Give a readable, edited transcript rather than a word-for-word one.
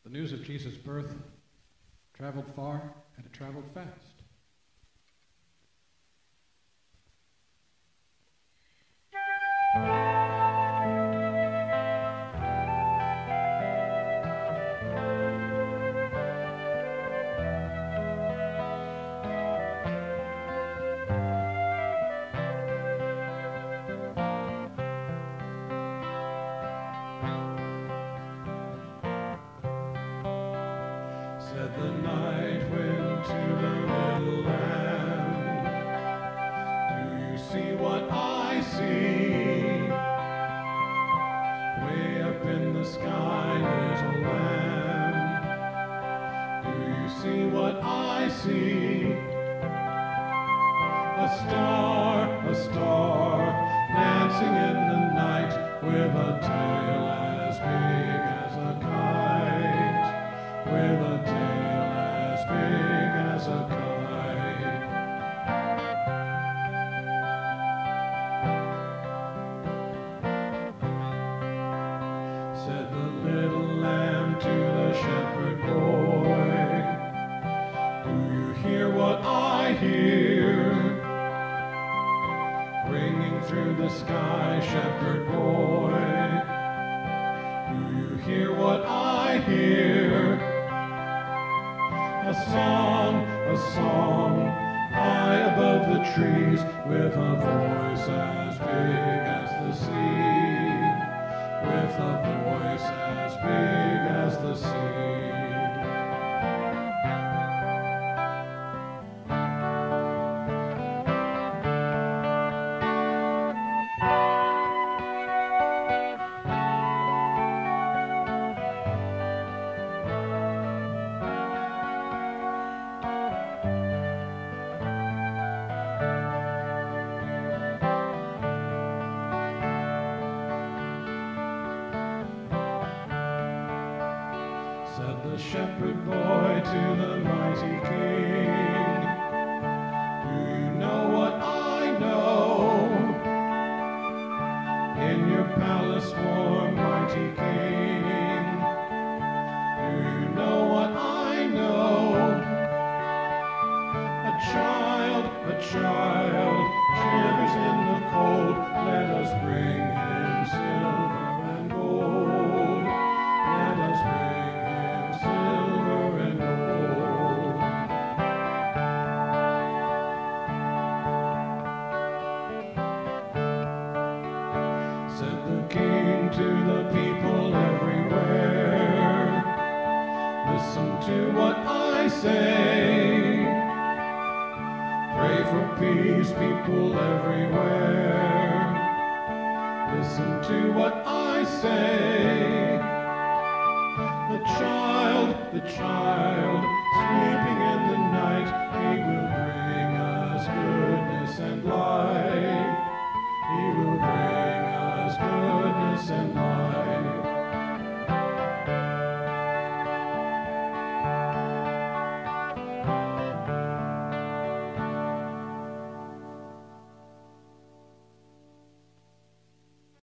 The news of Jesus' birth traveled far and it traveled fast. Said the night wind to the little lamb, do you see what I see? Way up in the sky, little lamb, do you see what I see? A star, dancing in the night with a tail as big as a kite, with a tail as big as a kite. Said the little lamb to the shepherd boy, do you hear what I hear? Ringing through the sky, shepherd boy, do you hear what I hear? A song, high above the trees, with a voice as big as the sea, with a voice as big as the sea. Said the shepherd boy to the mighty king, do you know what I know? In your palace warm, mighty king, do you know what I know? A child shivers in the cold, let us bring him silver and gold, let us bring silver and gold. Said the king to the people everywhere, listen to what I say. Pray for peace, people everywhere. Listen to what I say. The child